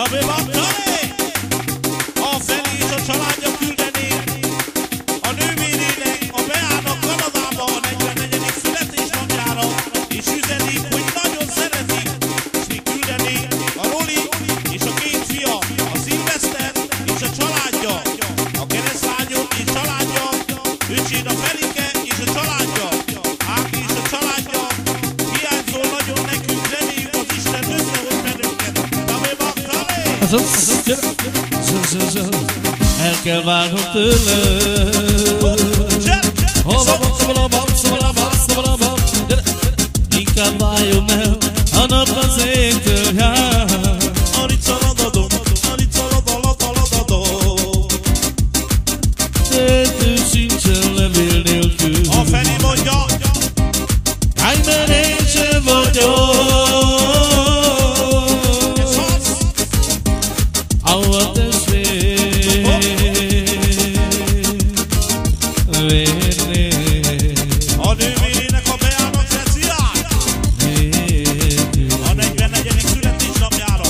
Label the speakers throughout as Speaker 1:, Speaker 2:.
Speaker 1: El kell vágnom tőle. Inkább váljon el, a nap az égtől jár. Töltő sincsen levél nélkül.
Speaker 2: A Feri mondja.
Speaker 1: Háj, mert én sem vagyok. Ahova testvér vérné.
Speaker 2: A nővérének a bejárat speciál. A 44. születésnapjára.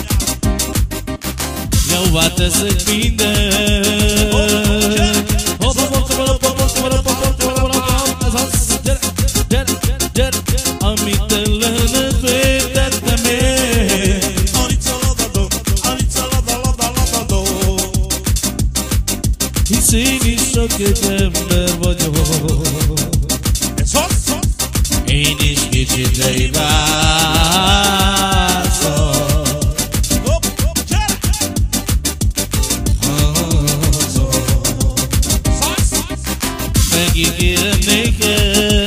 Speaker 1: Jóvá teszek minden. Amit ellenet vétettem én. Hisz én is csak egy ember vagyok. Én is kicsit leibázom. Megígérem néked,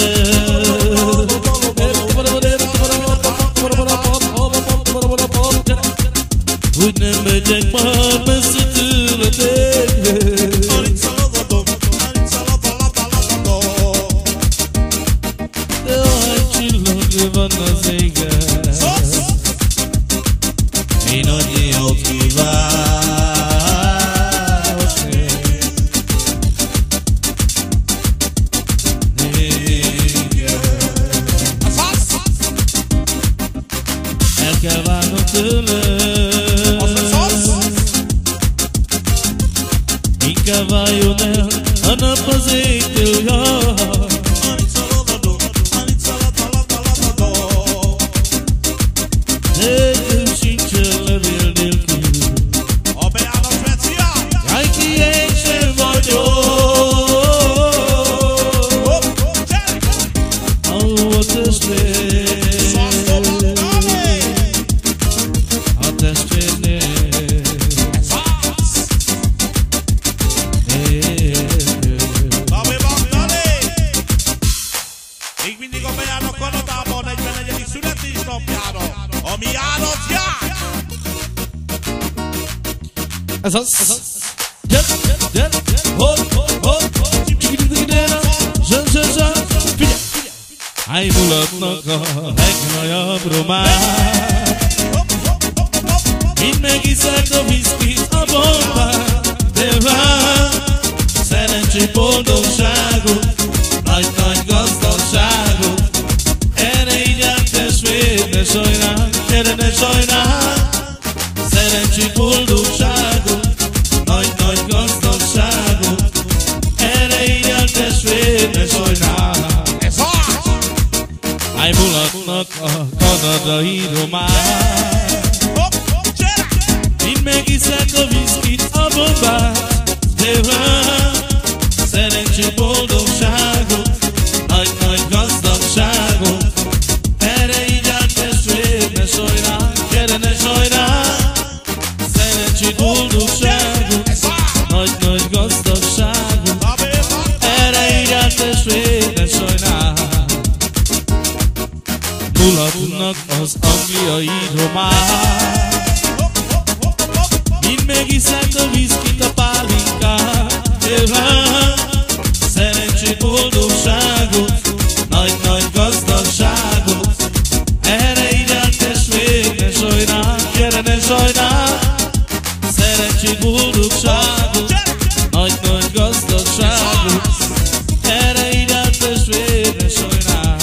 Speaker 1: hogy nem megyek már messze tőletek. De a csillag van az égen, én annyi jót kívánok. El kell várnom tőle. Inkább váljon el, a nap az égtől jár. Töltő sincsen levél nélkül.
Speaker 2: A bejárat speciál.
Speaker 1: Jaj, ki én sem vagyok. Ahol a testvér, a testvérnél.
Speaker 2: Még mindig a bejárat Kanadában a 44. születésnapjára. Ami járat jár.
Speaker 1: Ez az. Gyere, gyere, figyelj! Háj, mulatnak a legnagyobb román. Mind megiszek a viszkit, a bombát. De rám szerencsé, boldogságot, nagy-nagy gazdagságot. Erre így át testvér, ne sajnál, gyere, ne sajnál. Szerencsé, boldogságot, nagy-nagy gazdagságot. Erre így át testvér, ne sajnál. Háj, mulatnak a kanadai román. Mind megiszek a viszkit, a bombát. De rám szerencsé, boldogságot, nagy-nagy gazdagságot. Erre így át testvér, ne sajnál, gyere, ne sajnál. Szerencsé, boldogságot, nagy-nagy gazdagságot. Erre így át testvér, ne sajnál. Mulatnak az angliai román. Mind megiszek a viszkit, a pálinkát. Szerencsé, boldogságot, nagy-nagy gazdagságot. Erre így át testvér, ne sajnál, gyere, ne sajnál. Szerencsé, boldogságot, nagy-nagy gazdagságot. Erre így át testvér, ne sajnál.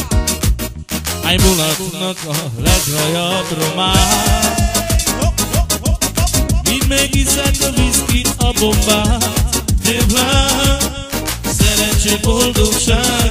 Speaker 1: Háj, mulatnak a legnagyobb román. megiszek a viszkit, a bombát. Débla, szerencsé, boldogság.